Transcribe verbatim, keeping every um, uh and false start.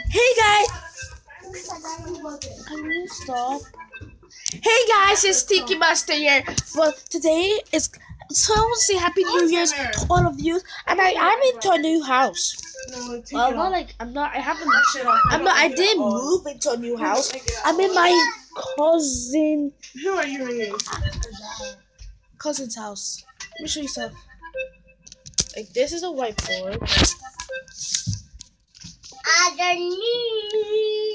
Hey guys, can you stop? Hey guys, it's Tiki Master here. Well, today is so I want to say Happy New Year's to all of you. And I I'm into a new house. Well, not like I'm not. I haven't. I'm not. I didn't move into a new house. I'm in my cousin. Who are you ringing? Cousin's house. Let me show you stuff. Like this is a whiteboard. Underneath.